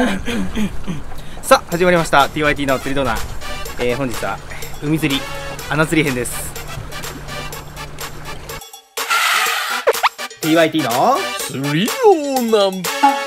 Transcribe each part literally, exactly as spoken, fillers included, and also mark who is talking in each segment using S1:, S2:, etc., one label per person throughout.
S1: さあ始まりました ティーワイティー の釣りドーナー、えー、本日は海釣り穴釣り編です。 ティーワイティー の
S2: 釣りドーナー。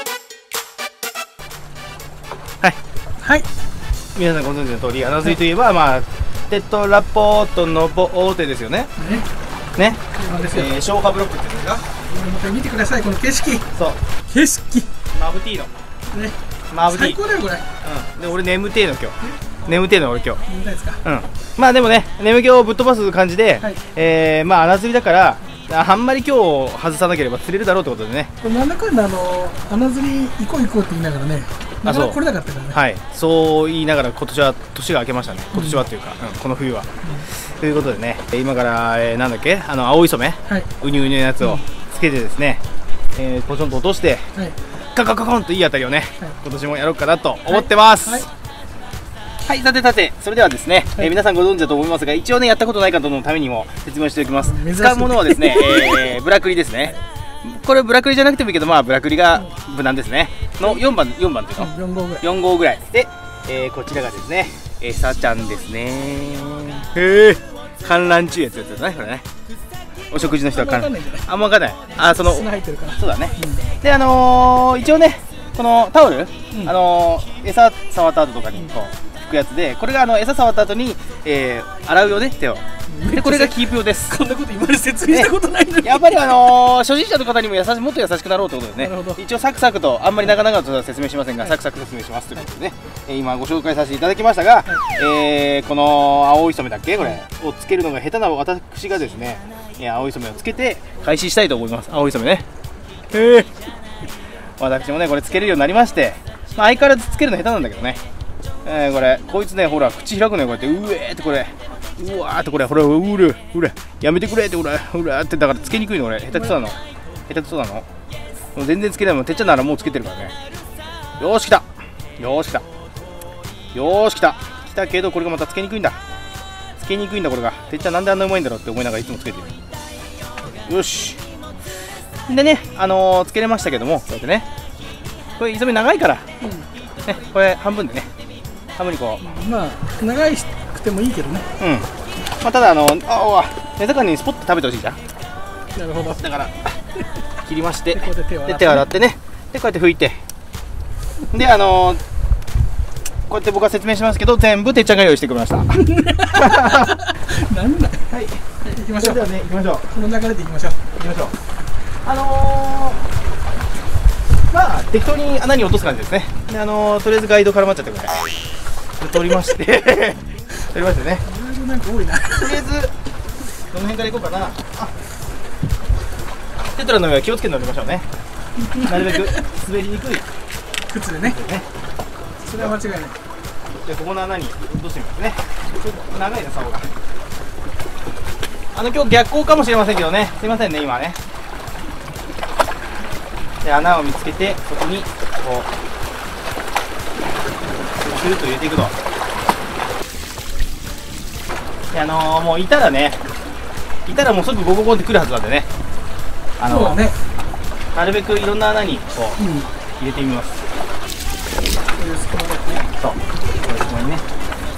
S1: はいはい、皆さんご存知の通り穴釣りといえば、はい、まあテトラポートのボーテですよね。ねね、えー、消波ブロックっていうんですか。
S3: 見てくださいこの景色。そう
S1: 景色マブティーのね、マブティー
S3: 最高だよこれ。
S1: うん、で俺眠てえの今日眠てえの俺今日
S3: 眠たいですか。
S1: うん、まあでもね眠気をぶっ飛ばす感じで、はい、えー、まあ穴釣りだからあんまり今日外さなければ釣れるだろうってことでね、
S3: これなんだかんだあの穴釣り行こう行こうって言いながらね、なかなか来れなかったからね。
S1: はい、そう言いながら今年は年が明けましたね。今年はというか、うんうん、この冬は、うん、ということでね、今から、えー、なんだっけ、あの青い染め、はい、うにゅうにゅのやつをつけてですね、うん、えー、ポチョンと落として、はい、カカカコンといい当たりをね、はい、今年もやろうかなと思ってます。はいはいはい、さてさて、それではですね、はい、えー、皆さんご存知だと思いますが、一応ね、やったことない方のためにも説明しておきます。使うものはですね、えー、ブラクリですね。これブラクリじゃなくてもいいけど、まあブラクリが無難ですね。のよんばん、よんばんっていうの？よん号ぐらい。よん号ぐらい。で、えー、こちらがですね、えさちゃんですね。へえ、観覧中やつやつですね、これね。お食事の人は観覧。あんま分かんない。あ、その、砂入ってるから。そうだね。うん、で、あのー、一応ね、このタオル、うん、あのー、餌触った後とかにこう。拭くやつで、これがあの餌触った後に、えー、洗うよね、手を。でこれがキープ用です。
S3: こんなこと今まで説明したことないのに、
S1: やっぱりあのー、初心者の方にも優しもっと優しくなろうということでね、一応サクサクと、あんまり長々とは説明しませんが、はい、サクサク説明しますということでね、えー、今ご紹介させていただきましたが、はい、えー、この青い染めだっけこれをつけるのが下手な私がですね、えー、青い染めをつけて開始したいと思います。青い染めね、へー私もねこれつけれるようになりまして、まあ、相変わらずつけるの下手なんだけどね、えー、これこいつねほら口開くねこうやってうえーってこれうわーってこれほらうれうれやめてくれってほらうらーってだからつけにくいの俺下手くそなの下手くそなのもう全然つけないもん。てっちゃんならもうつけてるからね。よーし来たよーし来たよーし来た来たけどこれがまたつけにくいんだつけにくいんだこれが。てっちゃんなんであんなうまいんだろうって思いながらいつもつけてる。よしでねあのー、つけれましたけども、こうやってねこれ磯目長いから、うん、ねこれ半分でね半分にこう
S3: まあ長いくてもいいけどね。
S1: うん、まあ、ただあのあ根魚にスポッと食べてほしいじゃん。
S3: なるほど。
S1: だから切りましてで
S3: 手を
S1: 洗ってねでこうやって拭いてであのー、こうやって僕は説明しますけど全部てっちゃんが用意してくれました。なんだ。
S3: はい、行きましょう。ね行きましょう。この流れで行きましょう。行きましょう。
S1: あのー、まあ適当に穴に落とす感じですね。であのー、とりあえずガイド絡まっちゃってください。取りまして取りましてね。
S3: なんか多いな。
S1: とりあえずどの辺から行こうかな。あ、テトラの上は気をつけて乗りましょうね。なるべく滑りにくい
S3: 靴でね。それは間違いない。
S1: じゃあここの穴に落としてみますね。ちょっと長いな竿が。あの今日逆光かもしれませんけどね。すいませんね今ね。で穴を見つけてそこにこうスルッと入れていくと。であのー、もういたらねいたらもう即ゴゴゴンってくるはずなんでね。あのー、そうだね。なるべくいろんな穴にこう、うん、入れてみます。こういう隙間だよね。そうこういう隙間にね。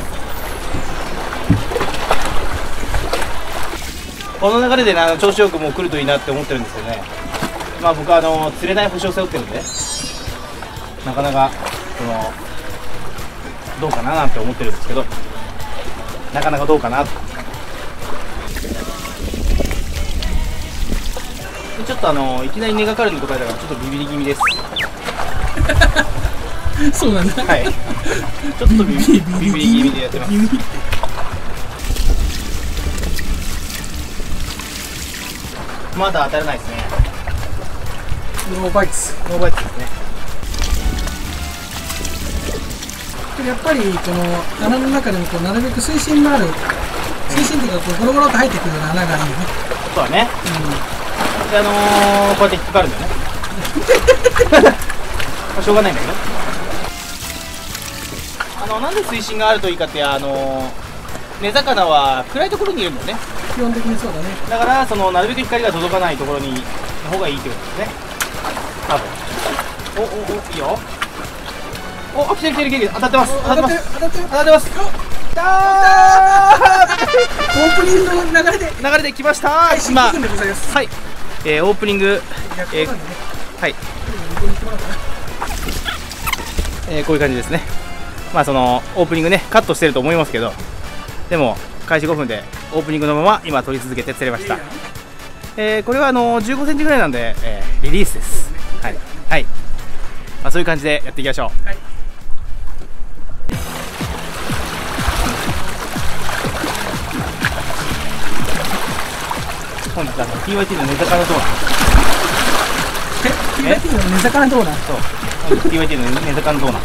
S1: この流れで、あの調子よくもう来るといいなって思ってるんですよね。まあ僕はあの釣れない星を背負ってるんでなかなかそのどうかななんて思ってるんですけど、なかなかどうかなと。ちょっとあのいきなり根がかるのとかだからちょっとビビり気味です。
S3: そうなんだ。
S1: はい。ちょっとビビりビビり気味でやってます。まだ当たらないですね。
S3: ノーバイツ。
S1: ノーバイツですね。
S3: やっぱりこの穴の中でもこうなるべく水深のある水深というかこうゴロゴロと入ってくるような穴がいいよね。
S1: そうだね。うん。であのー、こうやって引っかかるんだよね。まあしょうがないんだけど。あのなんで水深があるといいかってあのー、根魚は暗いところにいるんだよね。
S3: 基本的にそうだね。
S1: だからそのなるべく光が届かないところにの方がいいってことですね。多分。おおおいいよ。 お、来てる来てる来てる、当たってます。
S3: 当たってる当たってる
S1: 当たってます。
S3: オープニングの流れで
S1: 流れで来ました。
S3: はい、新
S1: 今、
S3: 曲でございます。
S1: はい、えー、オープニング、えー、はい、えー、こういう感じですね。まあそのオープニングねカットしてると思いますけど、でも開始ごふんでオープニングのまま今撮り続けて釣れました。えー、これはあのじゅうごセンチぐらいなんで、えー、リリースです。はいはい、まあ、そういう感じでやっていきましょう。はい、本日あの ティーワイティー の根魚ドーナ
S3: え ティーワイティー の根魚ドーナ
S1: そう、本日 ティーワイティー の根魚ドーナ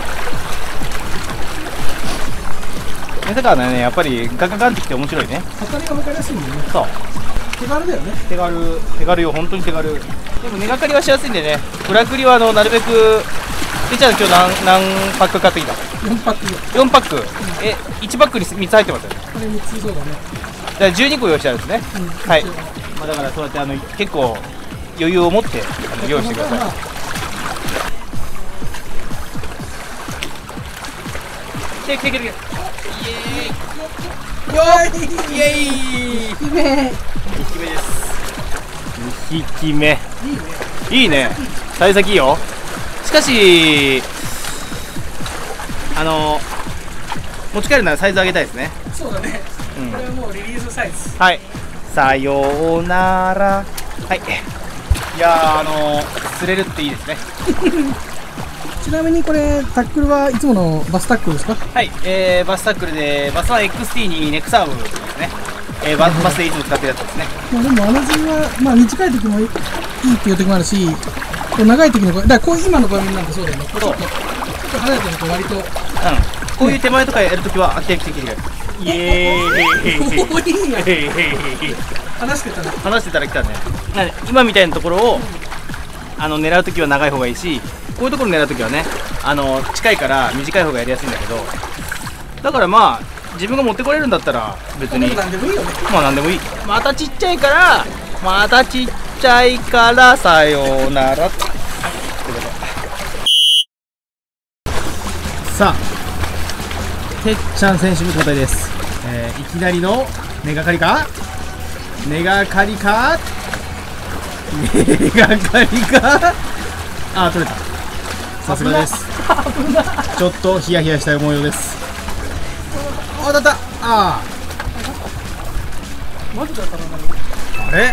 S1: 根魚ね、やっぱりガガガンってきて面白いね。
S3: 魚が分かりやすいんだよね。
S1: そう、
S3: 手軽だよね。
S1: 手軽、手軽よ、本当に手軽。でも根がかりはしやすいんでね、裏繰りはあのなるべく、てっちゃん今日何何パック買ってきた？
S3: よんパック。
S1: よんパック、うん、え、いちパックにみっつ入ってますよね。
S3: これみっつそうだね。
S1: じゃあじゅうにこ用意してあるんですね。うん、はい。まあだからそうやってあの結構余裕を持ってあの用意してください。来て来て来て来て。イエーイ。イエーイ。
S3: にひきめ。
S1: にひきめです。にひきめ。いいね。幸先いいよ。しかしあの持ち帰るならサイズ上げたいですね。
S3: そうだね。うん、これはもうリリースサイズ。
S1: はい。さようなら。はい。いやーあの釣れるっていいですね。
S3: ちなみにこれタックルはいつものバスタックルですか？
S1: はい、えー、バスタックルでバスワン エックスティー にネックサーブですね。えー、バ, バスでいつも使ってるやつですね。
S3: まあでも穴釣りはまあ短い時もいいっていう時もあるし、こう長い時のだからこう今の場面なんてそうだよね。こうちょっとちょっと離れてると割と、うん、
S1: こういう手前とかやるときはあってきてきてくれる。イエーイ。
S3: 話してたら
S1: 話してたら来たね。今みたいなところをあの狙うときは長い方がいいし、こういうところ狙うときはね、あの近いから短い方がやりやすいんだけど、だからまあ自分が持ってこれるんだったら別に
S3: 何でもいいよね。
S1: まあ何でもいい。またちっちゃいからまたちっちゃいからさようなら。さあ、てっちゃん選手に交代です。えー、いきなりの根がかりか根がかりか根がかりかあー、取れた。さすがです。ちょっとヒヤヒヤした模様です。あ、当たった。ああ、
S3: マジで当たらない。
S1: あれ、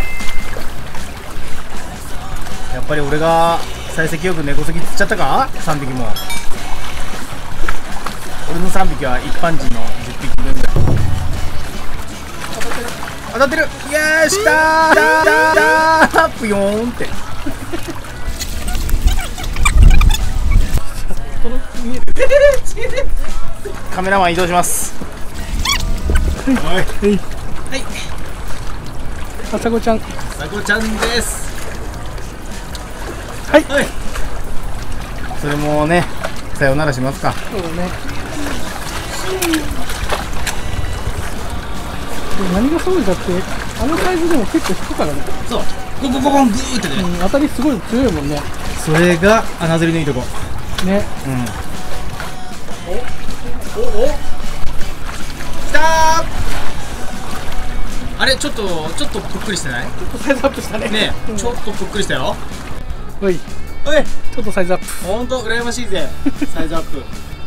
S1: やっぱり俺が幸先よく根こそぎ釣っちゃったか。さんびきも。俺のさんびきは一般人のじゅっぴきぶんぐらい。当たってる。イエーイ、したーしたーぷよーんって。カメラマン移動します。はいはいはい。
S3: あさこちゃん。
S1: さこちゃんです。
S3: はい。
S1: はい。それもね、さよならしますか。
S3: そうだね。何がすごいかって、あのサイズでも結構引くからね。
S1: そう。ゴゴゴゴングーってね。
S3: うん、当たりすごい強いもんね。
S1: それが穴釣りのいいとこ。
S3: ね。
S1: うん。おおお。きたー。あれちょっとちょっとぷっくりしてない？
S3: ちょっとサイズアップしたね。
S1: ね、うん、ちょっとぷっくりしたよ。
S3: おい。
S1: おい。
S3: ちょっとサイズアップ。
S1: 本当羨ましいぜ。サイズアップ。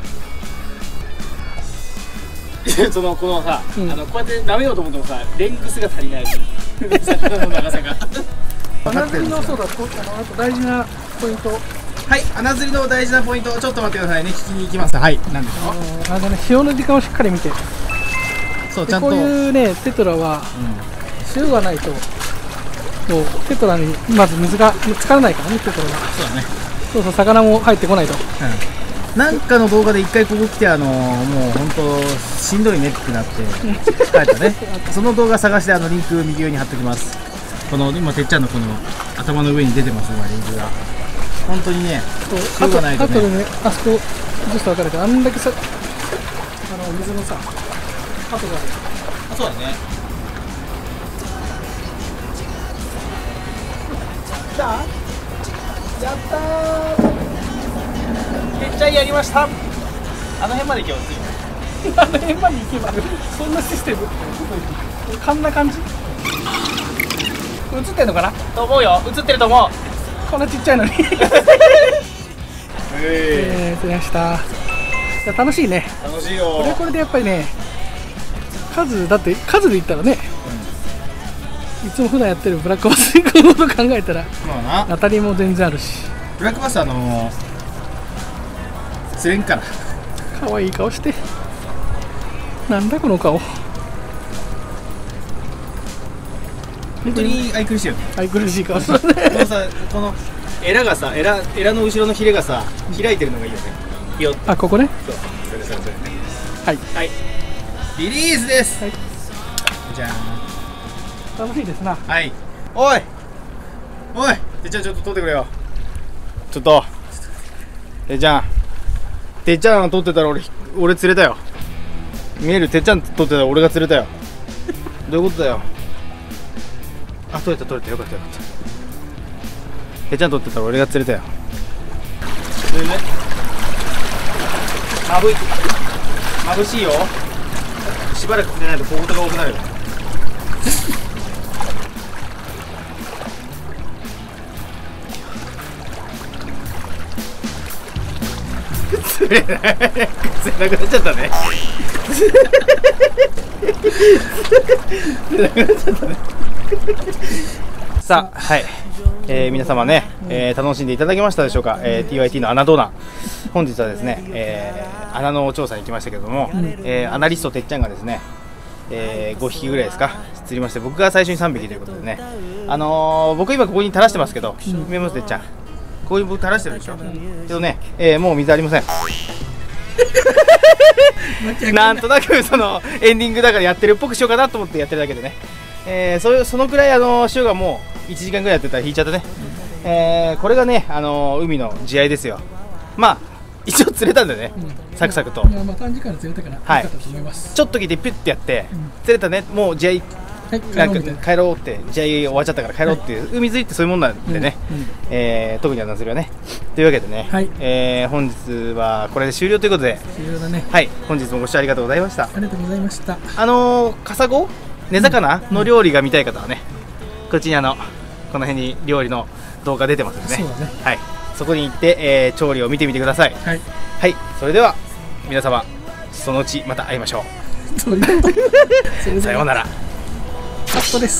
S1: そのこのさ、うん、あのこうやって舐めようと思ってもさ、レングスが足りない。魚の長さが。
S3: 穴釣りのそうだ、あと大事なポイント。
S1: はい、穴釣りの大事なポイント、ちょっと待ってくださいね、聞きに行きます。はい、なんでしょう。
S3: あのね、潮の時間をしっかり見て。
S1: そう、ちゃんと。
S3: こういうね、テトラは、うん、潮がないと、こうテトラにまず水が浸からないからね、テトラが。
S1: そうだね。
S3: そうそう、魚も入ってこないと。うん、
S1: なんかの動画で一回ここ来て、あのー、もう本当しんどいねってなって帰ったね。その動画探して、あのリンク右上に貼っておきます。この今てっちゃんのこの頭の上に出てますね、リンクが。本当にね、しょうがないとね。あとでね、あそこ映すと分かるけど、あんだけさ、あの水のさ、跡がある。 あ、そうだね。来た？やったー。てっちゃんやりました。 あの辺まで行けばついて
S3: あの辺まで行けばそんなシステムこんな感じ映ってんのかな
S1: と思うよ。映ってると思う。
S3: こんなちっちゃいのにえー釣りました。いや楽しいね。
S1: 楽しいよ。
S3: これはこれでやっぱりね、数だって数で言ったらね、いつも普段やってるブラックバスのこと考えたら
S1: まあな、
S3: 当たりも全然あるし、
S1: ブラックバスあのー、釣れんから
S3: 可愛い顔して、なんだこの顔。
S1: 本当に愛くるしいよね。
S3: 愛くるしい顔して
S1: このさ、このエラがさ、エラ、エラの後ろのヒレがさ、開いてるのがいいよね。ピヨッ。
S3: あ、ここね。
S1: そう、それそれそれ。
S3: はい。
S1: はい。リリースです。
S3: はい。
S1: じゃあ。
S3: 楽しいですな。
S1: はい。おい。おい。てっちゃんちょっと撮ってくれよ。ちょっと。てっちゃん。てっちゃん撮ってたら俺、俺釣れたよ。見える？てっちゃん撮ってたら俺が釣れたよ。どういうことだよ。あ、撮れた撮れた、よかったよかった。てっちゃん撮ってたら俺が釣れたよ。それね、まぶい眩しいよ。しばらく釣れないと小言が多くなるよ。釣れない、釣れなくなっちゃったね。釣れなくなっちゃったね。さあ、はい、えー、皆様ね、えー、楽しんでいただけましたでしょうか。えー、ティーワイティー の穴ドーナー、本日はですね、えー、穴の調査に行きましたけれども、うん、えー、アナリストてっちゃんがですね、えー、ごひきぐらいですか釣りまして、僕が最初にさんびきということでね、あのー、僕今ここに垂らしてますけど、うん、見えますてっちゃん、ここに僕垂らしてるでしょ、うん、けどね、えー、もう水ありません。なんとなくそのエンディングだからやってるっぽくしようかなと思ってやってるだけでね、えー、それそのくらいあの潮がもういちじかんぐらいやってたら引いちゃってね、うん、えー、これがね、あのー、海の慈愛ですよ。まあ一応釣れたんでね、うん、サクサクと、
S3: まあ、短時間で釣れたから良かったと思います。
S1: ちょっと来てピュッてやって、うん、釣れたね、もう慈愛、はい、なんか帰ろうって慈愛終わっちゃったから帰ろうっていう、はい、海釣りってそういうもんなんでね、うんうん、えー、特にはな釣りはねというわけでね、はい、えー、本日はこれで終了ということで、
S3: 終了だね。
S1: はい、本日もご視聴ありがとうございました。
S3: ありがとうございました。
S1: あのー、カサゴ根魚の料理が見たい方はね、こっちにあのこの辺に料理の動画出てますので、ね、
S3: そうだね、
S1: はい、そこに行って、えー、調理を見てみてください。はい、はい、それでは皆様そのうちまた会いましょう。さようなら。
S3: カットです。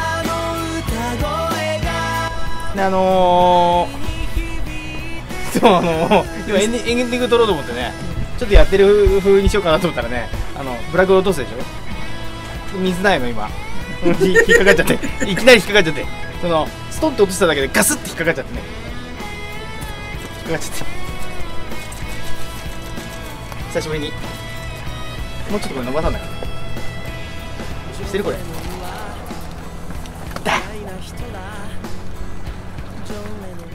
S1: であのー、そうあのー、今エンディエンディング撮ろうと思ってね、ちょっとやってる風にしようかなと思ったらね、あのブラグを落とすでしょ、水ないの今引っかかっちゃっていきなり引っかかっちゃって、そのストンと落としただけでガスッて引っかかっちゃってね、引っかかっちゃって久しぶりにもうちょっとこれ伸ばさないかな、してるこれだ